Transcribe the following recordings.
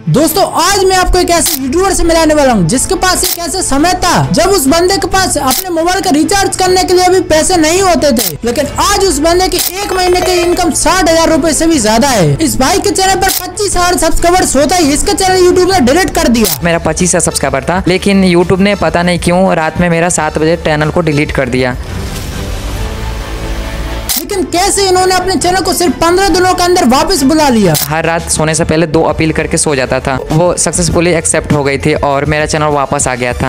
दोस्तों आज मैं आपको एक ऐसे यूट्यूबर से मिलाने वाला हूँ जिसके पास एक ऐसा समय था जब उस बंदे के पास अपने मोबाइल का रिचार्ज करने के लिए भी पैसे नहीं होते थे, लेकिन आज उस बंदे की एक महीने की इनकम 60,000 रुपए से भी ज्यादा है। इस भाई के चैनल पर 25,000 सब्सक्राइबर्स होता है, इसका चैनल यूट्यूब ने डिलीट कर दिया। मेरा 25 सब्सक्राइबर था, लेकिन यूट्यूब ने पता नहीं क्यों रात में मेरा 7 बजे चैनल को डिलीट कर दिया। लेकिन कैसे इन्होंने अपने चैनल को सिर्फ 15 दिनों के अंदर वापस बुला लिया। हर रात सोने से पहले 2 अपील करके सो जाता था, वो सक्सेसफुली एक्सेप्ट हो गई थी और मेरा चैनल वापस आ गया था।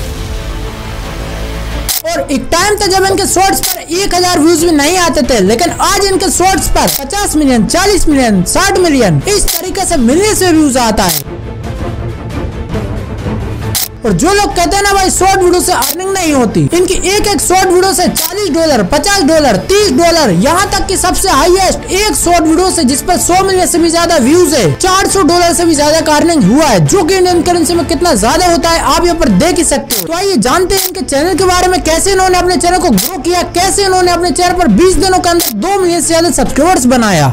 और एक टाइम था जब इनके शॉर्ट्स पर 1000 व्यूज भी नहीं आते थे, लेकिन आज इनके शॉर्ट्स पर 50 मिलियन, 40 मिलियन, 60 मिलियन इस तरीके से मिलियन से व्यूज आता है। और जो लोग कहते हैं ना भाई शॉर्ट वीडियो से अर्निंग नहीं होती, इनकी एक शॉर्ट वीडियो से $40, $50, $30, यहाँ तक कि सबसे हाईएस्ट एक शॉर्ट वीडियो से जिस पर 100 मिलियन से भी ज्यादा व्यूज है, $400 से भी ज्यादा का अर्निंग हुआ है, जो कि इंडियन करेंसी में कितना ज्यादा होता है आप यहाँ पर देख ही सकते हो। तो आइए जानते हैं इनके चैनल के बारे में, कैसे इन्होंने अपने चैनल को ग्रो किया, कैसे इन्होंने अपने चैनल पर 20 दिनों के अंदर 2 मिलियन से ज्यादा सब्सक्राइबर्स बनाया।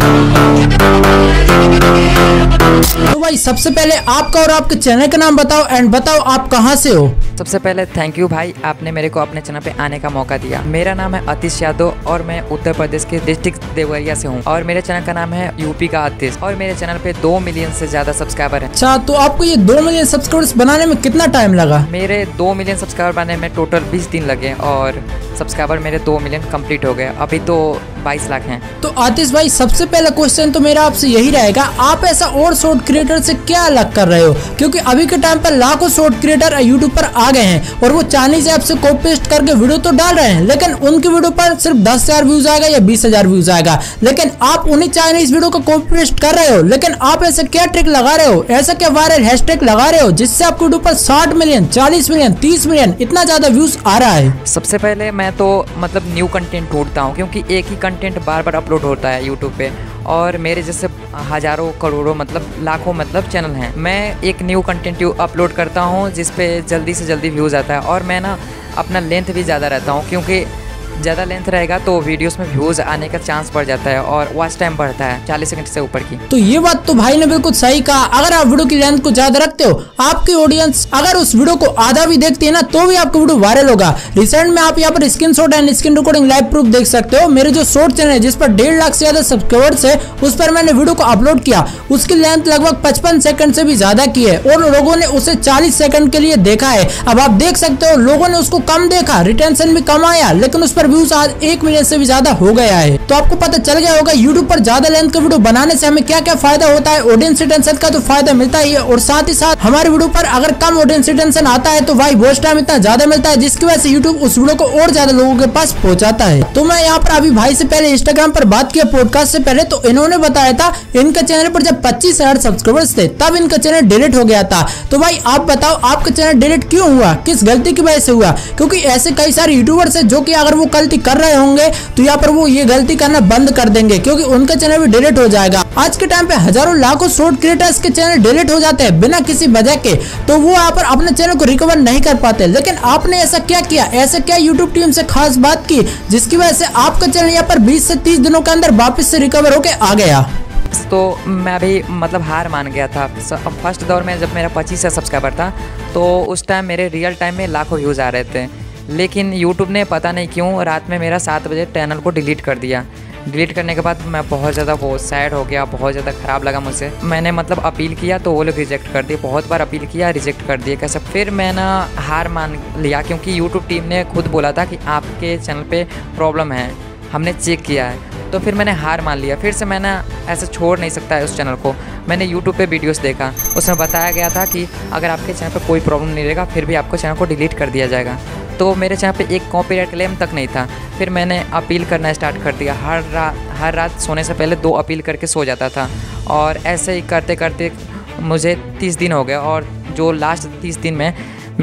तो भाई सबसे पहले आपका और आपके चैनल का नाम बताओ एंड बताओ आप कहां से हो। सबसे पहले थैंक यू भाई, आपने मेरे को अपने चैनल पे आने का मौका दिया। मेरा नाम है आतिश यादव और मैं उत्तर प्रदेश के डिस्ट्रिक्ट देवरिया से हूँ और मेरे चैनल का नाम है यूपी का आतिश और मेरे चैनल पे 2 मिलियन से ज्यादा सब्सक्राइबर है। अच्छा, तो आपको ये 2 मिलियन सब्सक्राइबर्स बनाने में कितना टाइम लगा? मेरे 2 मिलियन सब्सक्राइबर बनाने में टोटल 20 दिन लगे और सब्सक्राइबर मेरे 2 मिलियन कंप्लीट हो गए, अभी तो 22 लाख हैं। तो आतिश भाई सबसे पहला क्वेश्चन तो मेरा आपसे यही रहेगा, आप ऐसा और शॉर्ट क्रिएटर से क्या अलग कर रहे हो? क्योंकि अभी के टाइम पर लाखों शॉर्ट क्रिएटर यूट्यूब पर आ गए हैं और वो चाइनीज ऐप से कॉपी पेस्ट करके वीडियो तो डाल रहे हैं, लेकिन उनकी वीडियो पर सिर्फ 10,000 व्यूज आएगा या 20,000 व्यूज आएगा, लेकिन आप उन्हीं चाइनीज वीडियो को कॉपी पेस्ट कर रहे हो। लेकिन आप ऐसा क्या ट्रिक लगा रहे हो, ऐसा क्या वायरल हैशटैग लगा रहे हो जिससे आपकी वीडियो पर 60 मिलियन, 40 मिलियन, 30 मिलियन इतना ज्यादा व्यूज आ रहा है? सबसे पहले मैं तो मतलब न्यू कंटेंट ढूंढता हूँ, क्योंकि एक ही कंटेंट बार बार अपलोड होता है यूट्यूब पे और मेरे जैसे हजारों करोड़ों मतलब लाखों मतलब चैनल हैं। मैं एक न्यू कंटेंट अपलोड करता हूँ जिस पे जल्दी से जल्दी व्यूज़ आता है और मैं ना अपना लेंथ भी ज़्यादा रहता हूँ, क्योंकि ज़्यादा लेंथ रहेगा तो वीडियोस में व्यूज़ आने का चांस बढ़ जाता है और वॉच टाइम बढ़ता है 40 सेकंड से ऊपर की। तो ये बात तो भाई ने बिल्कुल सही कहा। अगर आप वीडियो की लेंथ को ज्यादा रखते हो, आपकी ऑडियंस अगर उस वीडियो को आधा भी देखती है ना तो भी आपका वीडियो वायरल होगा। रिसेंट में आप यहाँ पर screenshot and screen recording live proof देख सकते हो। मेरे जो शॉर्ट चैनल है जिस पर 1.5 लाख से ज्यादा सब्सक्राइबर्स है, उस पर मैंने वीडियो को अपलोड किया, उसकी लेंथ लगभग 55 सेकंड से भी ज्यादा की है और लोगों ने उसे 40 सेकंड के लिए देखा है। अब आप देख सकते हो लोगों ने उसको कम देखा, रिटेंशन भी कम आया, लेकिन उस पर व्यूज आज 1 मिलियन से भी ज्यादा हो गया है। तो आपको पता चल गया होगा यूट्यूब पर ज्यादा लेंथ का वीडियो बनाने से हमें क्या क्या फायदा होता है। ऑडियंस रिटेंशन का तो फायदा मिलता ही है और साथ ही साथ हमारे वीडियो पर अगर कम ऑडियंस रिटेंशन आता है तो भाई वॉच टाइम इतना ज्यादा मिलता है जिसकी वजह से यूट्यूब उस वीडियो को और ज्यादा लोगों के पास पहुंचाता है। तो मैं यहाँ पर अभी भाई से पहले इंस्टाग्राम पर बात किया पॉडकास्ट से पहले, तो इन्होंने बताया था इनका चैनल पर जब 25,000 सब्सक्राइबर्स थे तब इनका चैनल डिलीट हो गया था। तो भाई आप बताओ आपका चैनल डिलीट क्यों हुआ, किस गलती की वजह से हुआ? क्योंकि ऐसे कई सारे यूट्यूबर्स है जो कि अगर वो गलती कर रहे होंगे तो यहाँ पर वो ये गलती करना बंद कर देंगे, क्योंकि उनका चैनल भी डिलीट हो जाएगा। आज के टाइम पे हजारों लाखों शॉर्ट क्रिएटर्स के चैनल डिलीट हो जाते हैं बिना किसी वजह के, तो वो यहाँ पर अपने चैनल को रिकवर नहीं कर पाते। लेकिन आपने ऐसा क्या किया, ऐसा क्या यूट्यूब टीम से खास बात की जिसकी वजह से आपका चैनल यहाँ पर 20 से 30 दिनों के अंदर वापस से रिकवर होके आ गया? तो मैं भी मतलब हार मान गया था। फर्स्ट दौर में जब मेरा 25 सब्सक्राइबर था तो उस टाइम मेरे रियल टाइम में लाखों व्यूज़ आ रहे थे, लेकिन यूट्यूब ने पता नहीं क्यों रात में मेरा 7 बजे चैनल को डिलीट कर दिया। डिलीट करने के बाद मैं बहुत ज़्यादा वो सैड हो गया, बहुत ज़्यादा ख़राब लगा मुझे। मैंने मतलब अपील किया तो वो लोग रिजेक्ट कर दिए, बहुत बार अपील किया रिजेक्ट कर दिए। कैसे फिर मैं ना हार मान लिया, क्योंकि यूट्यूब टीम ने खुद बोला था कि आपके चैनल पे प्रॉब्लम है, हमने चेक किया है। तो फिर मैंने हार मान लिया। फिर से मैंने ऐसे छोड़ नहीं सकता है उस चैनल को। मैंने यूट्यूब पे वीडियोस देखा, उसमें बताया गया था कि अगर आपके चैनल पे कोई प्रॉब्लम नहीं रहेगा फिर भी आपको चैनल को डिलीट कर दिया जाएगा। तो मेरे चैनल पे एक कॉपीराइट क्लेम तक नहीं था। फिर मैंने अपील करना स्टार्ट कर दिया। हर रात सोने से पहले 2 अपील करके सो जाता था और ऐसे ही करते करते मुझे 30 दिन हो गए और जो लास्ट 30 दिन में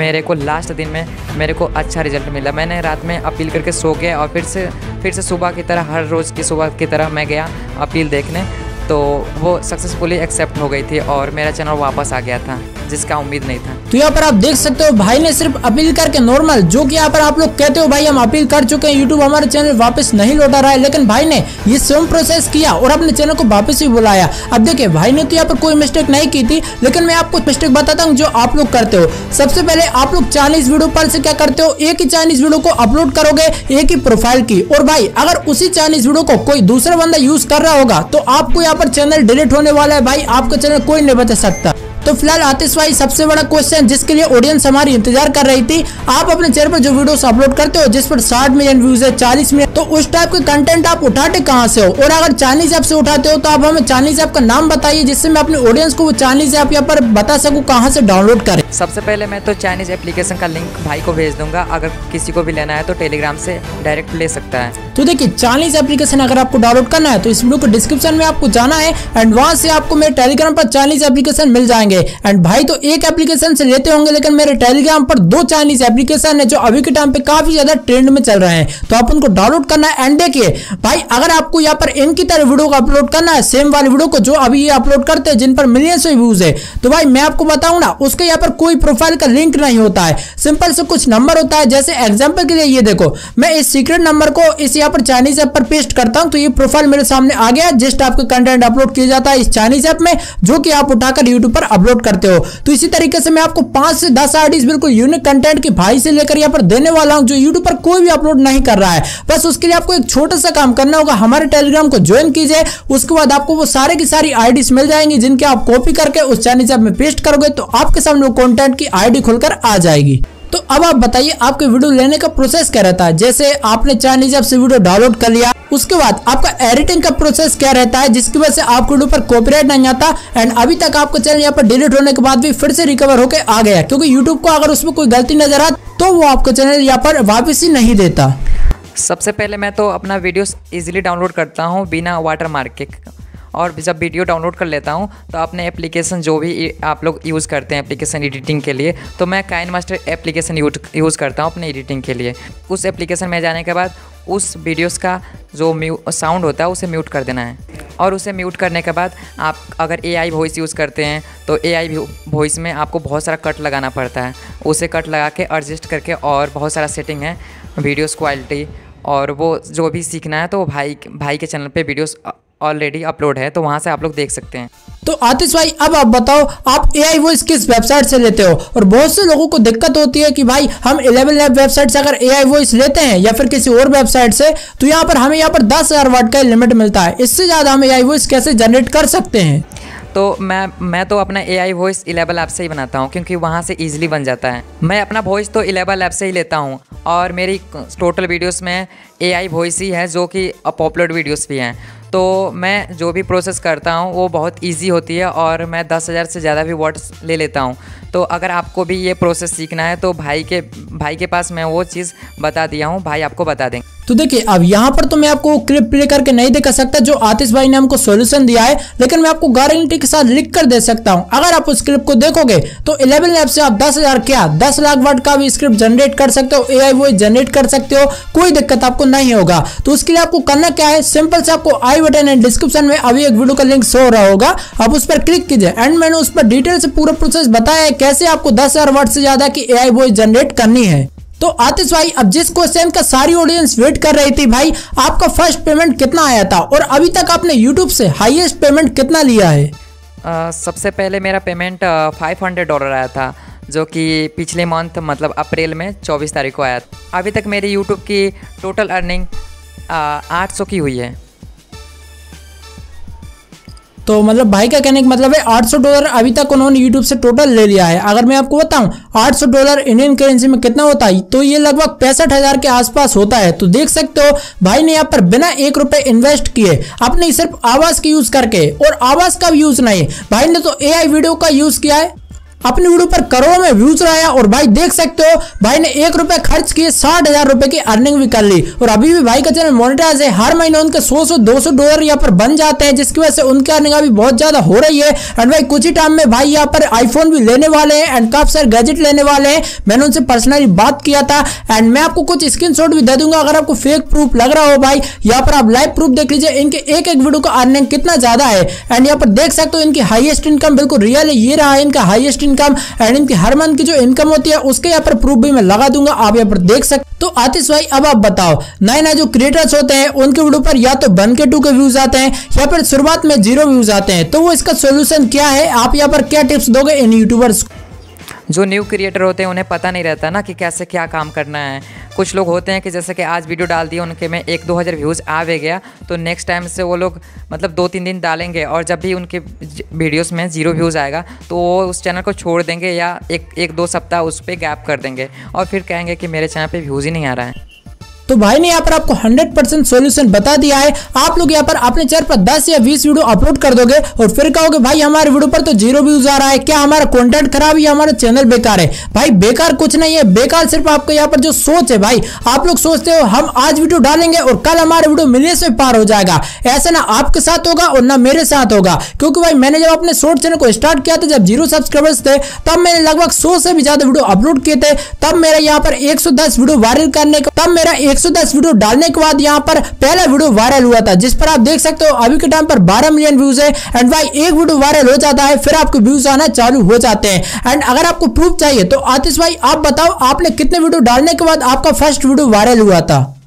मेरे को अच्छा रिजल्ट मिला। मैंने रात में अपील करके सो गया और फिर से सुबह की तरह हर रोज़ की सुबह की तरह मैं गया अपील देखने तो वो सक्सेसफुली एक्सेप्ट हो गई थी और मेरा चैनल वापस आ गया था, जिसका उम्मीद नहीं था। तो यहाँ पर आप देख सकते हो भाई ने सिर्फ अपील करके नॉर्मल, जो कि यहाँ पर आप लोग कहते हो भाई हम अपील कर चुके हैं, यूट्यूब हमारे चैनल वापस नहीं लौटा रहा है, लेकिन भाई ने ये सेम प्रोसेस किया और अपने चैनल को वापस ही बुलाया। अब देखिए भाई ने तो यहाँ पर कोई मिस्टेक नहीं की थी, लेकिन मैं आपको मिस्टेक बताता हूँ जो आप लोग करते हो। सबसे पहले आप लोग चाइनीज वीडियो पर से क्या करते हो, एक ही चाइनीज वीडियो को अपलोड करोगे, एक ही प्रोफाइल की, और भाई अगर उसी चाइनीज वीडियो को कोई दूसरा बंदा यूज कर रहा होगा तो आपको यहाँ पर चैनल डिलीट होने वाला है भाई, आपका चैनल कोई नहीं बचा सकता। तो फिलहाल आतिश भाई सबसे बड़ा क्वेश्चन जिसके लिए ऑडियंस हमारी इंतजार कर रही थी, आप अपने चैनल पर जो वीडियोस अपलोड करते हो जिस पर 60 मिलियन व्यूज है, 40 मिलियन, तो उस टाइप के कंटेंट आप उठाते कहां से हो, और अगर चाइनीज ऐप से उठाते हो तो आप हमें चाइनीज ऐप का नाम बताइए जिससे मैं अपने ऑडियंस को वो चाइनीज ऐप यहाँ पर बता सकूं कहां से डाउनलोड करें। सबसे पहले मैं तो चाइनीज एप्लीकेशन का लिंक भाई को भेज दूंगा, अगर किसी को भी लेना है तो टेलीग्राम से डायरेक्ट ले सकता है। तो देखिए चाइनीज एप्लीकेशन अगर आपको डाउनलोड करना है तो इस वीडियो को डिस्क्रिप्शन में आपको जाना है एंड वहां से आपको मेरे टेलीग्राम पर चाइनीज एप्लीकेशन मिल जाएंगे। एंड भाई तो एक एप्लीकेशन से लेते होंगे, लेकिन मेरे टेलीग्राम पर 2 चाइनीज एप्लीकेशन है जो अभी के टाइम पे काफी ज्यादा ट्रेंड में चल रहे हैं, तो आप उनको डाउनलोड करना है। एंड देखिए भाई अगर आपको यहाँ पर इनकी तरह वीडियो को अपलोड करना है, सेम वाली वीडियो को जो अभी ये अपलोड करते हैं जिन पर मिलियंस में व्यूज है, तो भाई मैं आपको बताऊं ना, उसके यहाँ पर कोई प्रोफाइल का लिंक नहीं होता है, सिंपल से कुछ नंबर होता है। जैसे एग्जांपल के लिए ये देखो, मैं इस सीक्रेट नंबर को इस यहाँ पर चाइनीज ऐप पर पेस्ट करता हूं तो ये प्रोफाइल मेरे सामने आ गया। जस्ट आपका कंटेंट अपलोड किया जाता है इस चाइनीज ऐप में, जो कि आप उठाकर यूट्यूब पर अपलोड करते हो। तो इसी तरीके से मैं आपको 5 से 10 आईडीज बिल्कुल यूनिक कंटेंट की भाई से लेकर यहाँ पर देने वाला हूं, जो यूट्यूब पर कोई भी अपलोड नहीं कर रहा है। बस उसके लिए आपको एक छोटा सा काम करना होगा, हमारे टेलीग्राम को ज्वाइन कीजिए, उसके बाद आपको वो सारे की सारी आईडीज मिल जाएंगी जिनके आप कॉपी करके उस चाइनीज ऐप में पेस्ट करोगे तो आपके सामने वो कंटेंट की आईडी खुलकर आ जाएगी। तो अब आप बताइए आपके वीडियो लेने का प्रोसेस क्या रहता है। जैसे आपने चाइनीज ऐप से वीडियो डाउनलोड कर लिया, उसके बाद आपका एडिटिंग का प्रोसेस क्या रहता है जिसकी वजह से आपके वीडियो पर कॉपीराइट नहीं आता, एंड अभी तक आपका चैनल यहाँ पर डिलीट होने के बाद भी फिर से रिकवर होकर आ गया, क्योंकि यूट्यूब को अगर उसमें कोई गलती नजर आती तो वो आपका चैनल यहाँ पर वापस ही नहीं देता। सबसे पहले मैं तो अपना वीडियोस इजीली डाउनलोड करता हूँ बिना वाटरमार्क के, और जब वीडियो डाउनलोड कर लेता हूँ तो अपने एप्लीकेशन जो भी आप लोग यूज़ करते हैं एप्लीकेशन एडिटिंग के लिए, तो मैं काइनमास्टर एप्लीकेशन यूज़ करता हूँ अपने एडिटिंग के लिए। उस एप्लीकेशन में जाने के बाद उस वीडियोस का जो साउंड होता है उसे म्यूट कर देना है, और उसे म्यूट करने के बाद आप अगर AI वॉइस यूज़ करते हैं तो AI वॉइस में आपको बहुत सारा कट लगाना पड़ता है, उसे कट लगा के एडजस्ट करके, और बहुत सारा सेटिंग है वीडियोस क्वालिटी, और वो जो भी सीखना है तो भाई के चैनल पे वीडियोस ऑलरेडी अपलोड है, तो वहाँ से आप लोग देख सकते हैं। तो आतिश भाई अब आप बताओ आप AI वॉइस किस वेबसाइट से लेते हो। और बहुत से लोगों को दिक्कत होती है कि भाई हम 11 लैब वेबसाइट से अगर AI वॉइस लेते हैं या फिर किसी और वेबसाइट से तो यहाँ पर हमें यहाँ पर 10,000 वर्ड का लिमिट मिलता है, इससे ज़्यादा हम AI वॉइस कैसे जनरेट कर सकते हैं। तो मैं तो अपना AI वॉइस 11 ऐप से ही बनाता हूँ, क्योंकि वहाँ से इजीली बन जाता है। मैं अपना वॉइस तो 11 ऐप से ही लेता हूँ, और मेरी टोटल वीडियोस में AI वॉइस ही है जो कि पॉपुलर वीडियोस भी हैं। तो मैं जो भी प्रोसेस करता हूँ वो बहुत इजी होती है, और मैं 10,000 से ज़्यादा भी वर्ड्स ले लेता हूँ। तो अगर आपको भी ये प्रोसेस सीखना है तो भाई के पास मैं वो चीज़ बता दिया हूँ, भाई आपको बता देंगे। तो देखिए अब यहाँ पर तो मैं आपको क्लिप प्ले करके नहीं दिखा सकता जो आतिश भाई ने हमको सॉल्यूशन दिया है, लेकिन मैं आपको गारंटी के साथ लिख कर दे सकता हूँ। अगर आप उस क्लिप को देखोगे तो 11 ऐप से आप 10,000 क्या 10 लाख वर्ड का भी स्क्रिप्ट जनरेट कर सकते हो, AI वॉइस जनरेट कर सकते हो, कोई दिक्कत आपको नहीं होगा। तो उसके लिए आपको करना क्या है, सिंपल से आपको आई बटन एंड डिस्क्रिप्शन में अभी एक वीडियो का लिंक शो हो रहा होगा, आप उस पर क्लिक कीजिए, एंड मैंने उस पर डिटेल से पूरा प्रोसेस बताया है कैसे आपको 10,000 वर्ड से ज्यादा की AI वॉइस जनरेट करनी है। तो आतिश भाई अब जिस क्वेश्चन का सारी ऑडियंस वेट कर रही थी, भाई आपका फर्स्ट पेमेंट कितना आया था और अभी तक आपने यूट्यूब से हाईएस्ट पेमेंट कितना लिया है। सबसे पहले मेरा पेमेंट $500 आया था, जो कि पिछले मंथ मतलब अप्रैल में 24 तारीख को आया था। अभी तक मेरी यूट्यूब की टोटल अर्निंग 800 की हुई है। तो मतलब भाई का कहने का मतलब है $800 अभी तक उन्होंने YouTube से टोटल ले लिया है। अगर मैं आपको बताऊं $800 इंडियन करेंसी में कितना होता है, तो ये लगभग 65,000 के आसपास होता है। तो देख सकते हो भाई ने यहाँ पर बिना 1 रुपए इन्वेस्ट किए अपने सिर्फ आवाज की यूज करके, और आवाज का भी यूज नहीं, भाई ने तो AI वीडियो का यूज किया है। अपनी वीडियो पर करोड़ों में व्यूज लाया और भाई देख सकते हो भाई ने 1 रुपए खर्च किए 60,000 रुपए की अर्निंग भी कर ली और अभी भी भाई का चैनल मोनेटाइज है। हर महीने उनके 100-200 डॉलर यहाँ पर बन जाते हैं, जिसकी वजह से उनकी अर्निंग अभी बहुत ज्यादा हो रही है। एंड भाई कुछ ही टाइम में भाई यहाँ पर आईफोन भी लेने वाले हैं एंड काफी सारे गैजेट लेने वाले हैं। मैंने उनसे पर्सनली बात किया था एंड मैं आपको कुछ स्क्रीनशॉट भी दे दूंगा। अगर आपको फेक प्रूफ लग रहा हो भाई, यहाँ पर आप लाइव प्रूफ देख लीजिए इनके एक वीडियो का अर्निंग कितना ज्यादा है। एंड यहाँ पर देख सकते हो इनकी हाईएस्ट इनकम बिल्कुल रियल है, ये रहा है इनका हाईएस्ट इनकम एंड इनकी हर मंथ की जो इनकम होती है उसके यहाँ पर प्रूफ भी मैं लगा दूंगा, आप यहाँ पर देख सकते। तो आतिश भाई अब आप बताओ, नए नए जो क्रिएटर्स होते हैं उनके वीडियो पर या तो 1K 2K व्यूज आते हैं या फिर शुरुआत में 0 व्यूज आते हैं, तो वो इसका सोल्यूशन क्या है? आप यहाँ पर क्या टिप्स दोगे इन यूट्यूबर्स को? जो न्यू क्रिएटर होते हैं उन्हें पता नहीं रहता ना कि कैसे क्या काम करना है। कुछ लोग होते हैं कि जैसे कि आज वीडियो डाल दिया उनके में 1-2 हज़ार व्यूज़ आ भी गया, तो नेक्स्ट टाइम से वो लोग मतलब 2-3 दिन डालेंगे और जब भी उनके वीडियोस में 0 व्यूज़ आएगा तो वो उस चैनल को छोड़ देंगे या 1-2 सप्ताह उस पर गैप कर देंगे और फिर कहेंगे कि मेरे चैनल पर व्यूज़ ही नहीं आ रहा है। तो भाई ने यहाँ पर आपको 100% सॉल्यूशन बता दिया है। आप लोग यहाँ पर अपने चैनल पर 10 या 20 वीडियो अपलोड कर दोगे और फिर कहोगे भाई हमारे वीडियो पर तो 0 व्यूज आ रहा है, क्या हमारा कंटेंट खराब है या हमारा चैनल बेकार है? भाई बेकार कुछ नहीं है, बेकार सिर्फ आपका यहाँ पर जो सोच है। भाई आप लोग सोचते हो हम आज वीडियो डालेंगे और कल हमारे वीडियो मिलियंस में पार हो जाएगा, ऐसा ना आपके साथ होगा और ना मेरे साथ होगा। क्योंकि भाई मैंने जब अपने शॉर्ट चैनल को स्टार्ट किया था, जब 0 सब्सक्राइबर्स थे, तब मैंने लगभग 100 से भी ज्यादा वीडियो अपलोड किए थे। तब मेरा यहाँ पर 110 वीडियो वायरल करने का, तब मेरा 110 वीडियो डालने के बाद यहाँ पर पहला वीडियो वायरल हुआ था, जिस पर आप देख सकते हो अभी के टाइम पर 12 मिलियन व्यूज है। एंड भाई एक वीडियो वायरल हो जाता है फिर आपको व्यूज आना चालू हो जाते हैं। एंड अगर आपको प्रूफ चाहिए तो आतिश भाई आप बताओ, आपने कितने वीडियो डालने के बाद आपका फर्स्ट वीडियो वायरल हुआ था?